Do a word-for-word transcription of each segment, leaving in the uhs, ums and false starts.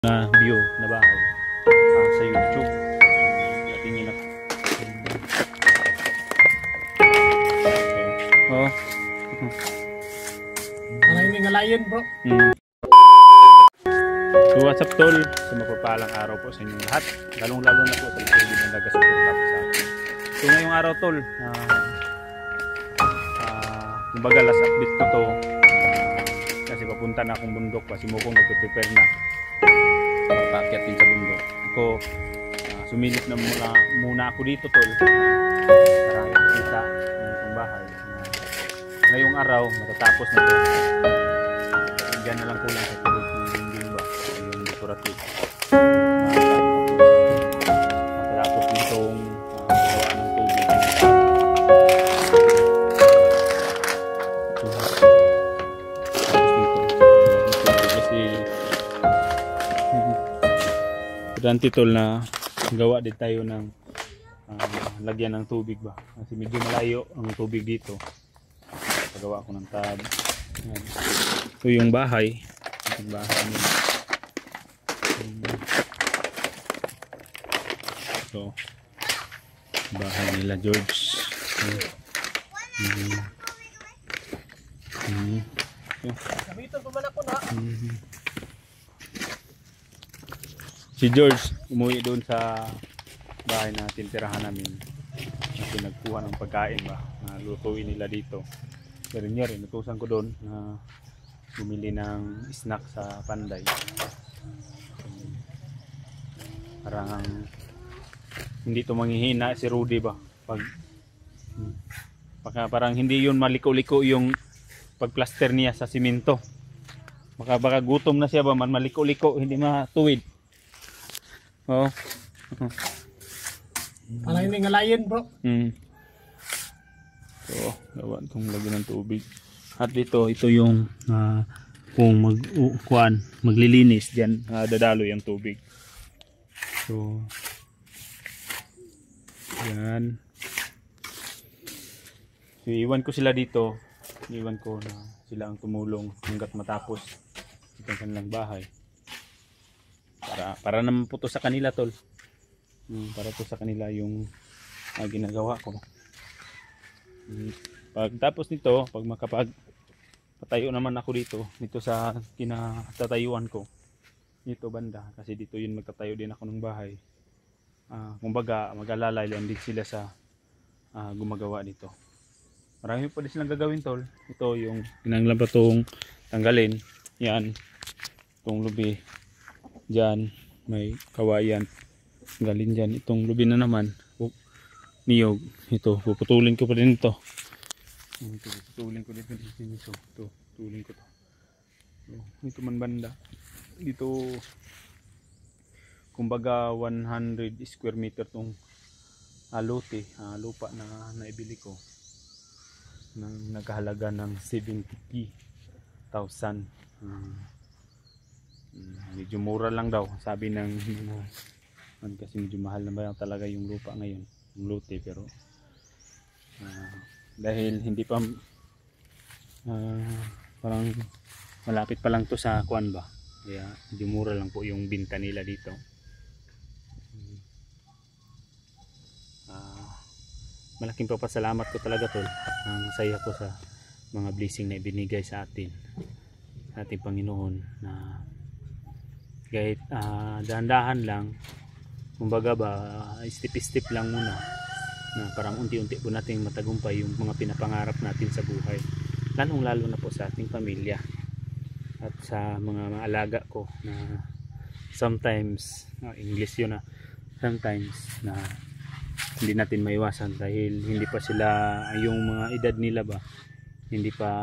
na view na bahay uh, sa YouTube. Ating yun oh. Ano yung ngalayon bro? Hmm. So what's up tol? Sa mapagpalang araw po sa inyong lahat. Lalong lalo na po sa lahat ng nagasuporta po sa akin. So ngayong araw tol, uh, uh, kumbaga last update ko to. Uh, kasi papunta na akong bundok pa. Si Mukong nagpe-prepare na. Paakyat din sa bundok. Ako, uh, sumilip na muna, muna ako dito tol. Para makita ng itong bahay. Uh, ngayong araw, matatapos na ito. Uh, Diyan na lang kulang sa tuloy ng dingding ba. Yung decorative. Matatapos nitong uh, gawa ng tubig. Dante tol na gawa din tayo ng uh, lagyan ng tubig ba kasi medyo malayo ang tubig dito. Pagawa ko ng tab. Ayan. Ito yung bahay. Yung bahay nila. Ito bahay nila George. Mm-hmm. Mm-hmm. Sabitan pa man ako na. Mm-hmm. Si George umuwi doon sa bahay na tintirahan namin kasi nagkuha ng pagkain ba na lutuin nila dito. Pero niya rin natusan ko doon na bumili ng snack sa Panday. Parang hindi to manghihina si Rudy ba pag baka parang hindi yun maliko-liko yung pagplaster niya sa simento. Baka baka gutom na siya ba man maliko-liko hindi matuwid. Oh. Ano yung ngalayon bro? Hmm. So, gawa itong lagyan ng tubig. At dito, ito yung uh, kung mag, uh, kuan, maglilinis dyan, uh, dadalo yung tubig. So, yan. So, iwan ko sila dito. Iwan ko na sila ang tumulong hanggat matapos itong kanilang bahay. Para, para naman po to sa kanila tol. Hmm, para to sa kanila yung uh, ginagawa ko. Hmm, pag tapos nito, pag makapag patayo naman ako dito, dito sa kinatatayuan ko. Dito banda, kasi dito yun magtatayo din ako ng bahay. Uh, kumbaga, mag-alalay lang din sila sa uh, gumagawa dito. Marami pa din silang gagawin tol. Ito yung ginanglan pa itong tanggalin. Yan, itong lubi. Diyan may kawayan galing dyan. Itong lubi na naman niyog. Ito puputulin ko pa din ito. Ito puputulin ko dito dito ito. Ito puputulin ko to. Ito man banda dito kumbaga one hundred square meter tong uh, lote uh, lupa na naibili ko ng nagkahalaga ng seventy thousand. uh, Medyo mura lang daw sabi ng uh, kasi medyo mahal na ba talaga yung lupa ngayon yung lote pero uh, dahil hindi pa uh, parang malapit pa lang to sa kuan ba kaya medyo mura lang po yung binta nila dito. uh, malaking papasalamat ko talaga tol. Ang saya ko sa mga blessing na ibinigay sa atin sa ating Panginoon na kahit uh, dahan-dahan lang kumbaga ba step-step lang muna na parang unti-unti po natin matagumpay yung mga pinapangarap natin sa buhay, lalong lalo na po sa ating pamilya at sa mga maalaga ko na sometimes uh, English yun na sometimes na hindi natin maiwasan dahil hindi pa sila yung mga edad nila ba hindi pa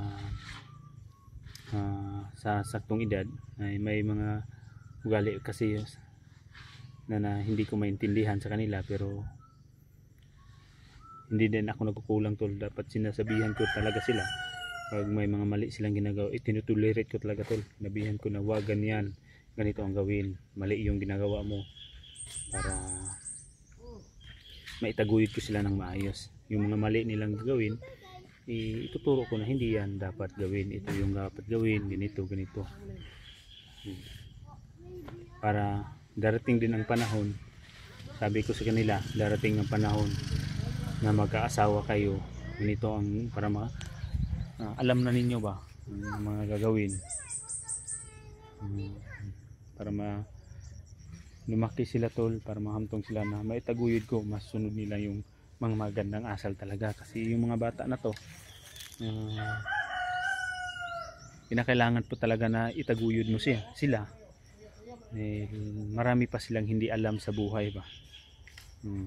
uh, sa saktong edad ay may mga ugali kasi na, na hindi ko maintindihan sa kanila pero hindi din ako nagkukulang tol. Dapat sinasabihan ko talaga sila pag may mga mali silang ginagawa itinutolerate ko talaga tol. Nabihan ko na wag ganyan, ganito ang gawin, mali yung ginagawa mo para maitaguyod ko sila ng maayos. Yung mga mali nilang gagawin ituturo ko na hindi yan dapat gawin, ito yung dapat gawin, ganito ganito. para darating din ang panahon, sabi ko sa kanila, darating ang panahon na magkaasawa kayo, ganito ang para ma, ah, alam na ninyo ba ang mga gagawin. Hmm, para ma lumaki sila tol, para mahamtong sila na maitaguyod ko, masunod nila yung mga magandang asal talaga. Kasi yung mga bata na to, uh, kinakailangan po talaga na itaguyod mo siya, sila. Eh, marami pa silang hindi alam sa buhay ba. Hmm.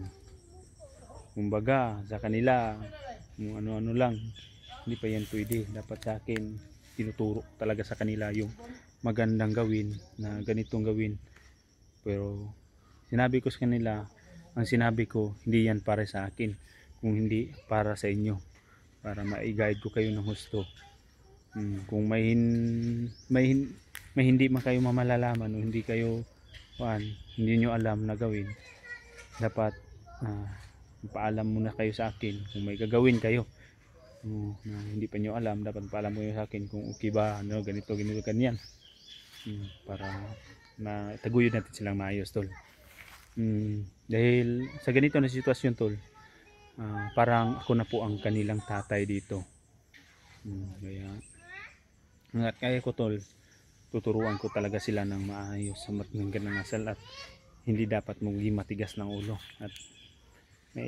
Kumbaga sa kanila, kung ano-ano lang, hindi pa yan pwede. Dapat sa akin, tinuturo talaga sa kanila yung magandang gawin, na ganitong gawin. Pero sinabi ko sa kanila, ang sinabi ko, hindi yan para sa akin, kung hindi para sa inyo, para ma-guide ko kayo ng husto. Hmm, kung may hin, may, hin, may hindi man kayo mamalalaman o hindi kayo kuan, hindi nyo alam na gawin, dapat uh, paalam muna kayo sa akin. Kung may gagawin kayo uh, na hindi pa nyo alam, dapat paalam mo sa akin kung okay ba, ano, ganito, ganito, ganyan. Hmm, para mataguyod natin silang maayos tol. Hmm, dahil sa ganito na sitwasyon tol, uh, parang ako na po ang kanilang tatay dito. Hmm, kaya hanggat kaya ko tol, tuturuan ko talaga sila ng maayos sa magandang asal, at hindi dapat maging matigas ng ulo. At may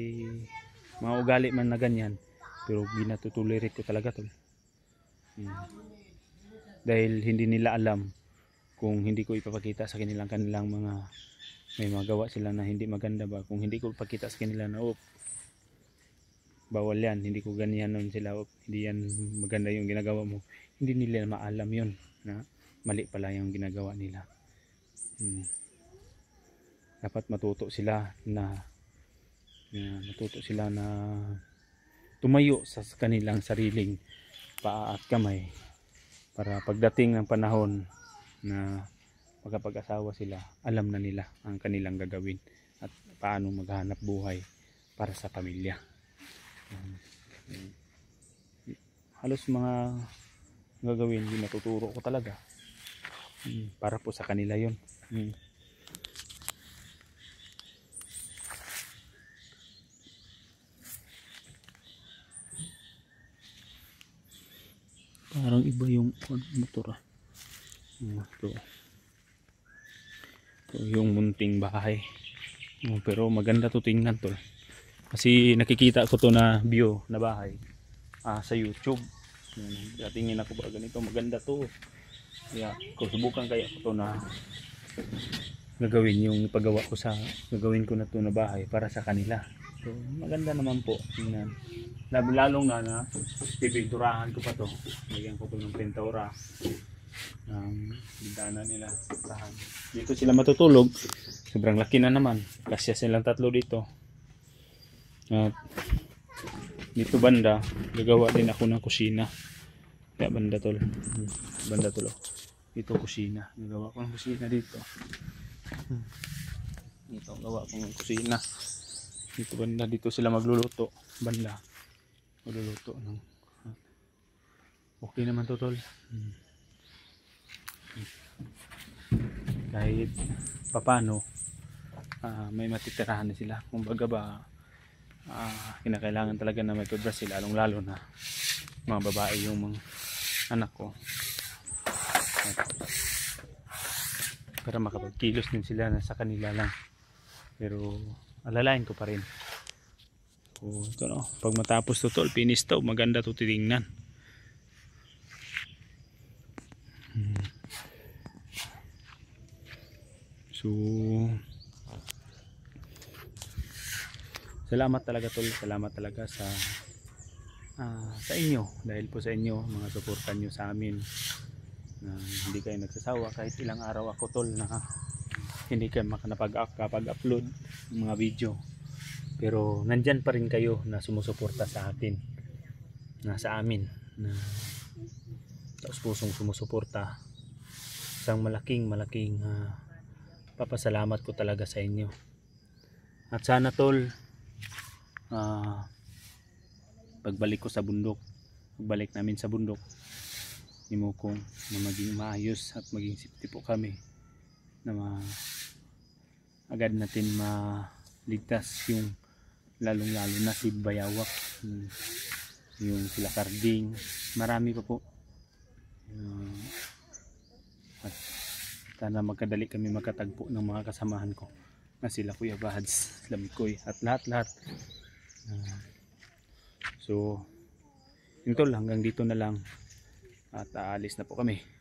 mga ugali man na ganyan, pero ginatutulirit ko talaga tol. Hmm. Dahil hindi nila alam, kung hindi ko ipapakita sa kanilang kanilang mga may magawa sila na hindi maganda ba, kung hindi ko ipakita sa kanila na oh, bawal yan, hindi ko ganyan nun sila, oh, hindi yan maganda yung ginagawa mo, hindi nila maalam yun na mali pala yung ginagawa nila. Hmm. Dapat matuto sila na, na matuto sila na tumayo sa kanilang sariling paa at kamay, para pagdating ng panahon na magkapag-asawa sila, alam na nila ang kanilang gagawin at paano maghanap buhay para sa pamilya. Um, um, halos mga gagawin din natuturo ko talaga, um, para po sa kanila yun. Um. Parang iba yung motor ah. Ito. Ito yung munting bahay. Oh, pero maganda to tingnan tol. Kasi nakikita ko to na view na bahay ah, sa YouTube. Tingin ako ba ganito, maganda to. Kaya kung subukan kaya ko to na gagawin yung paggawa ko sa gagawin ko na to na bahay para sa kanila. So maganda naman po. Tingnan. Lalong na na pipinturahan ko pa to. Lagyan ko to ng pintura. Ang bintana nila. Dito sila matutulog. Sobrang laki na naman. Kasya silang tatlo dito. At dito banda, gagawa din ako ng kusina. Kaya banda tol. Banda tol. Dito kusina. Gagawa ko ng kusina dito. Dito gawa ko ng kusina. Dito banda, dito sila magluluto. Banda. Magluluto ng okay naman to tol. Hmm. Kahit papano uh, may matitirahan na sila. Kung baga ba uh, kinakailangan talaga na may pabra sila, lalong lalo na mga babae yung mga anak ko, para makapagkilos din sila na sa kanila lang. Pero alalain ko pa rin. So, ito no, pag matapos to tol, finish to, maganda to titingnan. hmm. So salamat talaga tol, salamat talaga sa uh, sa inyo, dahil po sa inyo, mga suportan nyo sa amin, na uh, hindi kayo nagsasawa. Kahit ilang araw ako tol na hindi kayo makapag-upload ng mga video, pero nandyan pa rin kayo na sumusuporta sa atin, na sa amin, na taos pusong sumusuporta. Isang malaking malaking uh, papasalamat ko talaga sa inyo. At sana tol, uh, pagbalik ko sa bundok, pagbalik namin sa bundok ni Mukong, na maging maayos at maging safety po kami, na ma agad natin maligtas yung lalong lalo na si Bayawak, yung, yung sila Karding, marami pa po. Uh, at sana magkadali kami magkatagpo ng mga kasamahan ko na sila Kuya Bahads, Lamikoy at lahat-lahat. Uh, so yun tol, hanggang dito na lang at aalis na po kami.